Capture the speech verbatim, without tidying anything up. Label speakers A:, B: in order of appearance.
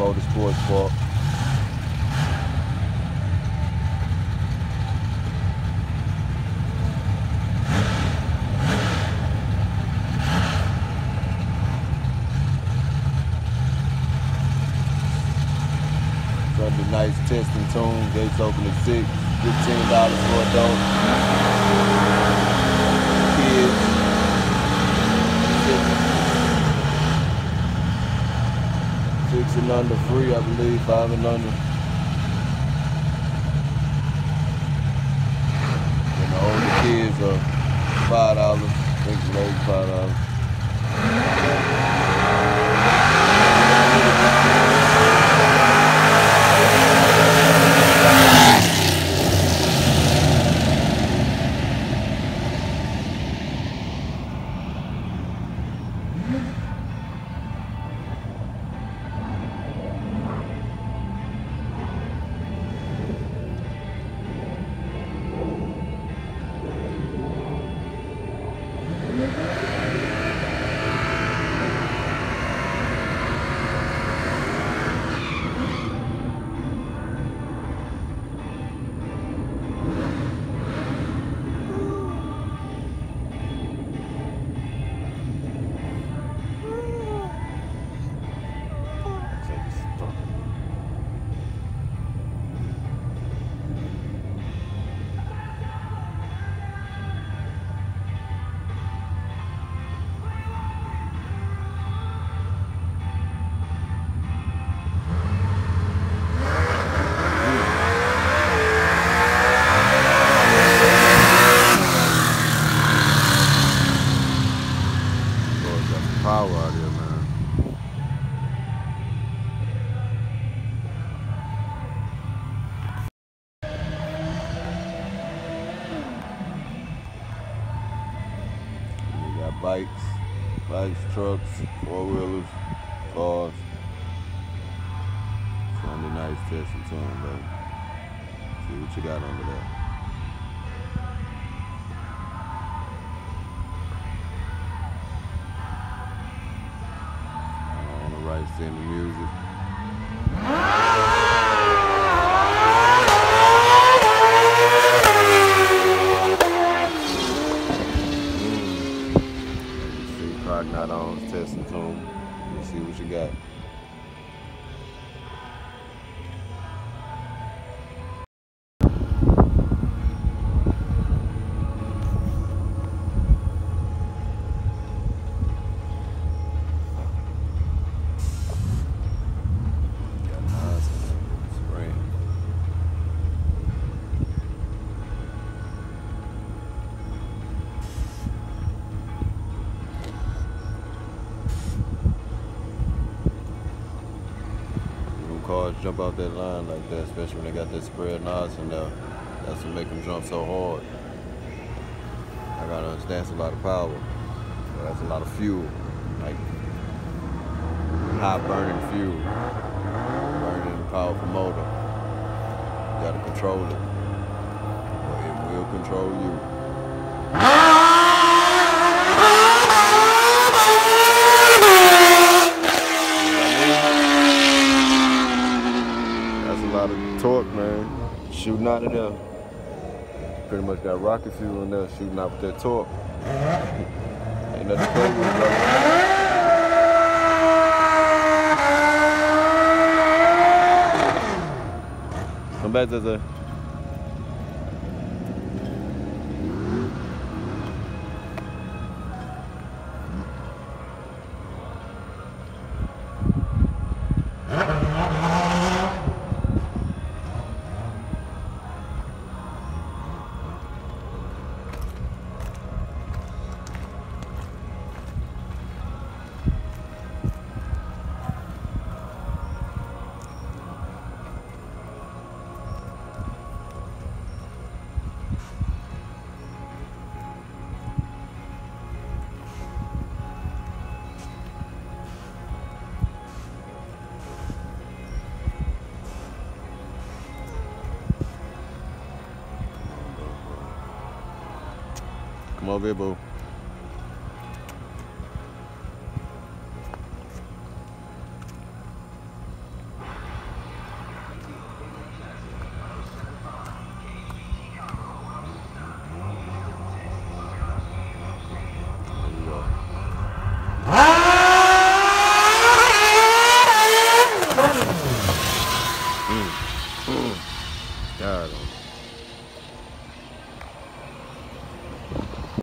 A: Motorsports Park. Sunday nights, test and tune. Gates open at six. fifteen dollars for adults. Kids. Six. Six and under free, I believe. Five and under. And the older kids are five dollars. I think the ladies five dollars. Power out here, man. We got bikes, bikes, trucks, four-wheelers, cars. Sunday nights, test and tune, baby. See what you got under there. Right, send the music. Mm. See, park not on, test and tune. Let's see what you got. Cars jump out that line like that, especially when they got that spread nods in there. That's what make them jump so hard. I gotta understand it's a lot of power. But that's a lot of fuel, like high burning fuel, burning powerful motor. You gotta control it, or it will control you. Torque, man, shooting out of there. Pretty much got rocket fuel in there, shooting out with that torque. Ain't nothing to play with, brother. Come back, Zazza. Come over here, boo.